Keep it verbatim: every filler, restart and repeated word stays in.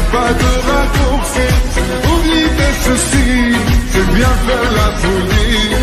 pas de raccourci. Oublie tes soucis, c'est bien faire la folie.